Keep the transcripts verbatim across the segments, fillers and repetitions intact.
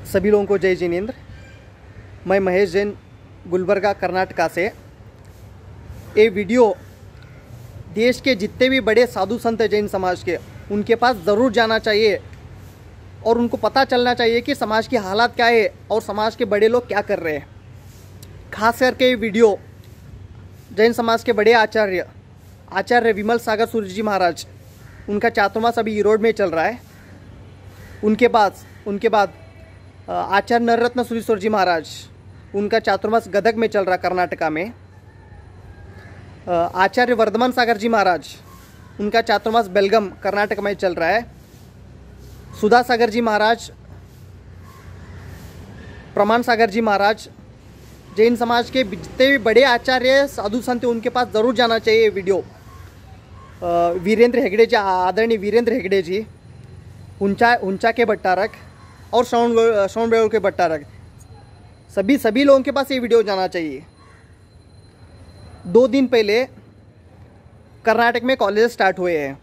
सभी लोगों को जय जिनेंद्र। मैं महेश जैन गुलबर्गा कर्नाटका से। ये वीडियो देश के जितने भी बड़े साधु संत हैं जैन समाज के, उनके पास ज़रूर जाना चाहिए और उनको पता चलना चाहिए कि समाज की हालात क्या है और समाज के बड़े लोग क्या कर रहे हैं। खास करके ये वीडियो जैन समाज के बड़े आचार्य आचार्य विमल सागर सूर्य जी महाराज, उनका चातुर्मास अभी ईरोड में चल रहा है। उनके बाद उनके बाद आचार्य नररत्न सूरीश्वर जी महाराज, उनका चातुर्मास गदग में चल रहा कर्नाटका में। आचार्य वर्धमान सागर जी महाराज, उनका चातुर्मास बेलगम कर्नाटक में चल रहा है। सुधा सागर जी महाराज, प्रमाण सागर जी महाराज, जैन समाज के जितने भी बड़े आचार्य साधु संत, उनके पास ज़रूर जाना चाहिए ये वीडियो। वीरेंद्र हेगड़े जी, आदरणीय वीरेंद्र हेगड़े जी, ऊंचा ऊंचा के भट्टारक और श्रवण श्रवण बेगौर के भट्टारक, सभी सभी लोगों के पास ये वीडियो जाना चाहिए। दो दिन पहले कर्नाटक में कॉलेज स्टार्ट हुए हैं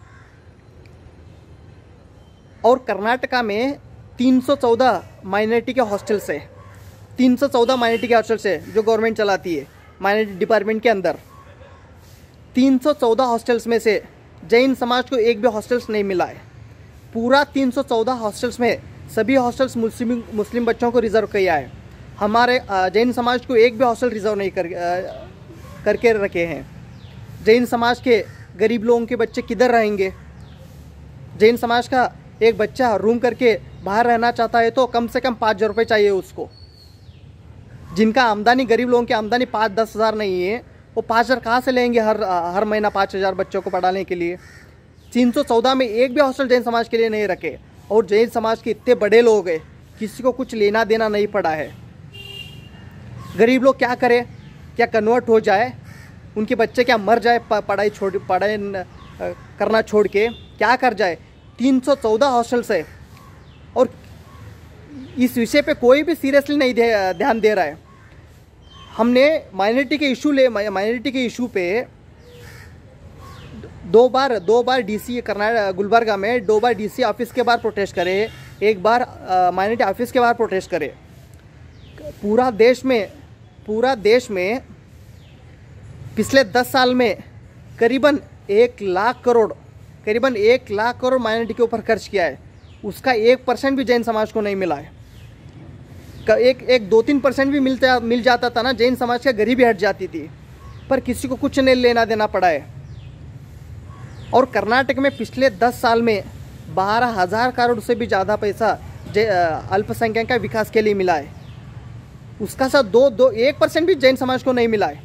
और कर्नाटका में तीन सौ चौदह माइनॉरिटी के हॉस्टल से तीन सौ चौदह माइनॉरिटी के हॉस्टल से जो गवर्नमेंट चलाती है माइनॉरिटी डिपार्टमेंट के अंदर, तीन सौ चौदह हॉस्टल्स में से जैन समाज को एक भी हॉस्टल्स नहीं मिला है। पूरा तीन सौ चौदह हॉस्टल्स में सभी हॉस्टल्स मुस्लिम मुस्लिम बच्चों को रिजर्व किया है। हमारे जैन समाज को एक भी हॉस्टल रिजर्व नहीं कर करके रखे हैं। जैन समाज के गरीब लोगों के बच्चे किधर रहेंगे? जैन समाज का एक बच्चा रूम करके बाहर रहना चाहता है तो कम से कम पाँच हज़ार रुपये चाहिए उसको। जिनका आमदनी, गरीब लोगों की आमदनी पाँच दस हज़ार नहीं है, वो पाँच हज़ार कहाँ से लेंगे हर हर महीना पाँच हज़ार बच्चों को पढ़ाने के लिए? तीन सौ चौदह में एक भी हॉस्टल जैन समाज के लिए नहीं रखे और जैन समाज के इतने बड़े लोग हैं, किसी को कुछ लेना देना नहीं पड़ा है। गरीब लोग क्या करें? क्या कन्वर्ट हो जाए? उनके बच्चे क्या मर जाए पढ़ाई छोड़ पढ़ाई करना छोड़ के? क्या कर जाए? तीन सौ चौदह हॉस्टल्स है और इस विषय पे कोई भी सीरियसली नहीं ध्यान दे रहा है। हमने माइनॉरिटी के इशू ले माइनॉरिटी के इशू पे दो बार दो बार डीसी कर्नाटक गुलबर्गा में दो बार डीसी ऑफिस के बाहर प्रोटेस्ट करे, एक बार माइनॉरिटी ऑफिस के बाहर प्रोटेस्ट करे। पूरा देश में पूरा देश में पिछले दस साल में करीबन एक लाख करोड़ करीबन एक लाख करोड़ माइनॉरिटी के ऊपर खर्च किया है। उसका एक परसेंट भी जैन समाज को नहीं मिला है। एक एक दो तीन परसेंट भी मिलता मिल जाता था ना, जैन समाज का गरीबी हट जाती थी, पर किसी को कुछ नहीं लेना देना पड़ा है। और कर्नाटक में पिछले दस साल में बारह हज़ार करोड़ से भी ज़्यादा पैसा अल्पसंख्यक का विकास के लिए मिला है। उसका साथ दो दो एक परसेंट भी जैन समाज को नहीं मिला है।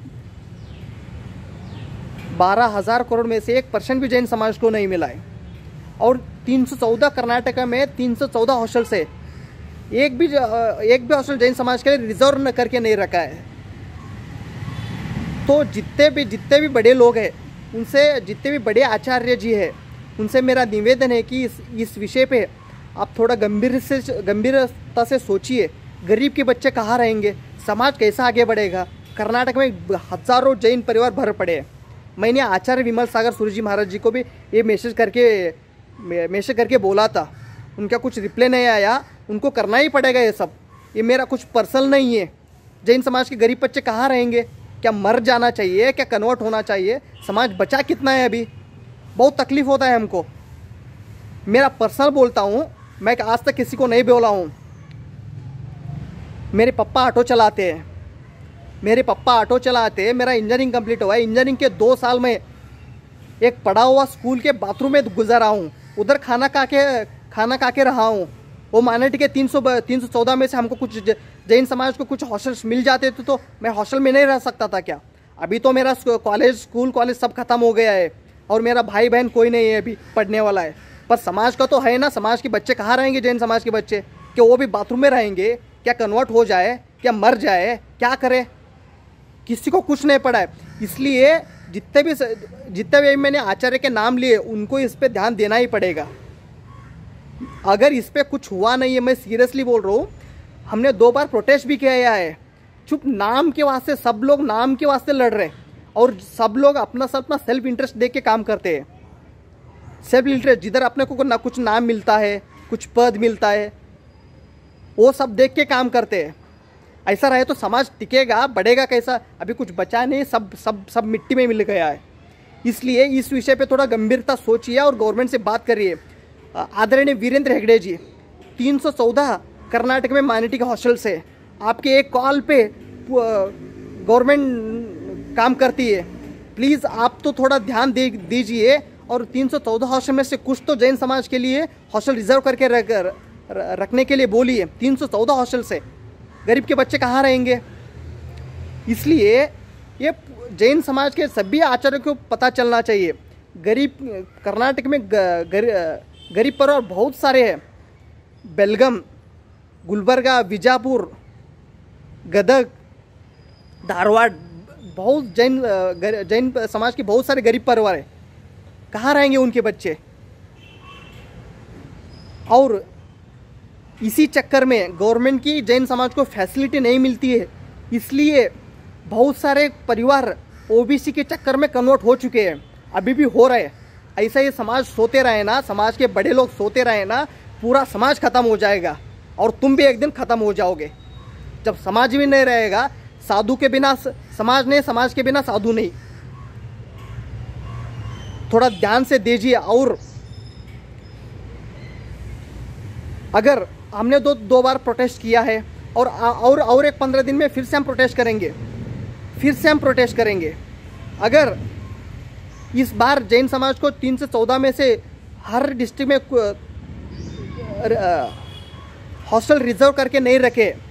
बारह हज़ार करोड़ में से एक परसेंट भी जैन समाज को नहीं मिला है। और तीन सौ चौदह कर्नाटक में तीन सौ चौदह हॉस्टल से एक भी एक भी हॉस्टल जैन समाज के लिए रिजर्व न करके नहीं रखा है। तो जितने भी जितने भी बड़े लोग हैं, उनसे जितने भी बड़े आचार्य जी हैं, उनसे मेरा निवेदन है कि इस इस विषय पे आप थोड़ा गंभीर से गंभीरता से सोचिए। गरीब के बच्चे कहाँ रहेंगे? समाज कैसा आगे बढ़ेगा? कर्नाटक में हज़ारों जैन परिवार भर पड़े हैं। मैंने आचार्य विमल सागर सूर्य जी महाराज जी को भी ये मैसेज करके मैसेज करके बोला था, उनका कुछ रिप्लाई नहीं आया। उनको करना ही पड़ेगा ये सब। ये मेरा कुछ पर्सनल नहीं है। जैन समाज के गरीब बच्चे कहाँ रहेंगे? क्या मर जाना चाहिए? क्या कन्वर्ट होना चाहिए? समाज बचा कितना है? अभी बहुत तकलीफ होता है हमको। मेरा पर्सनल बोलता हूँ, मैं आज तक किसी को नहीं बोला हूँ। मेरे पापा ऑटो चलाते हैं मेरे पापा ऑटो चलाते हैं मेरा इंजीनियरिंग कंप्लीट हुआ है। इंजीनियरिंग के दो साल में एक पढ़ा हुआ स्कूल के बाथरूम में गुजरा हूँ, उधर खाना खा के खाना खा के रहा हूँ। वो माइनॉरिटी के तीन सौ तीन सौ चौदह में से हमको कुछ जैन समाज को कुछ हॉस्टल्स मिल जाते थे तो मैं हॉस्टल में नहीं रह सकता था क्या? अभी तो मेरा कॉलेज स्कूल कॉलेज सब खत्म हो गया है और मेरा भाई बहन कोई नहीं है अभी पढ़ने वाला है। पर समाज का तो है ना। समाज के बच्चे कहाँ रहेंगे? जैन समाज के बच्चे क्या वो भी बाथरूम में रहेंगे? क्या कन्वर्ट हो जाए? क्या मर जाए? क्या करे? किसी को कुछ नहीं पड़ा है। इसलिए जितने भी जितने भी मैंने आचार्य के नाम लिए, उनको इस पे ध्यान देना ही पड़ेगा। अगर इस पे कुछ हुआ नहीं है, मैं सीरियसली बोल रहा हूँ, हमने दो बार प्रोटेस्ट भी किया है। चुप नाम के वास्ते, सब लोग नाम के वास्ते लड़ रहे और सब लोग अपना सब अपना सेल्फ इंटरेस्ट देख के काम करते हैं। सेल्फ इंटरेस्ट, जिधर अपने को ना कुछ नाम मिलता है, कुछ पद मिलता है, वो सब देख के काम करते हैं। ऐसा रहे तो समाज टिकेगा, बढ़ेगा कैसा? अभी कुछ बचा नहीं, सब सब सब मिट्टी में मिल गया है। इसलिए इस विषय पे थोड़ा गंभीरता सोचिए और गवर्नमेंट से बात करिए। आदरणीय वीरेंद्र हेगड़े जी, तीन सौ चौदह कर्नाटक में माइनॉरिटी के हॉस्टल से आपके एक कॉल पे गवर्नमेंट काम करती है। प्लीज़ आप तो थोड़ा ध्यान दे दीजिए और तीन सौ चौदह हॉस्टल में से कुछ तो जैन समाज के लिए हॉस्टल रिजर्व करके रख, रखने के लिए बोलिए। तीन सौ चौदह हॉस्टल से गरीब के बच्चे कहाँ रहेंगे? इसलिए ये जैन समाज के सभी आचार्यों को पता चलना चाहिए। गरीब कर्नाटक में गर, गरीब परिवार बहुत सारे हैं। बेलगम, गुलबर्गा, विजापुर, गदग, धारवाड़, बहुत जैन जैन समाज के बहुत सारे गरीब परिवार हैं। कहाँ रहेंगे उनके बच्चे? और इसी चक्कर में गवर्नमेंट की जैन समाज को फैसिलिटी नहीं मिलती है, इसलिए बहुत सारे परिवार ओबीसी के चक्कर में कन्वर्ट हो चुके हैं, अभी भी हो रहे हैं। ऐसा ही समाज सोते रहे ना, समाज के बड़े लोग सोते रहे ना, पूरा समाज खत्म हो जाएगा और तुम भी एक दिन खत्म हो जाओगे। जब समाज भी नहीं रहेगा, साधु के बिना समाज नहीं, समाज के बिना साधु नहीं। थोड़ा ध्यान से दीजिए। और अगर हमने दो दो बार प्रोटेस्ट किया है और और और एक पंद्रह दिन में फिर से हम प्रोटेस्ट करेंगे, फिर से हम प्रोटेस्ट करेंगे। अगर इस बार जैन समाज को तीन से चौदह में से हर डिस्ट्रिक्ट में हॉस्टल रिजर्व करके नहीं रखे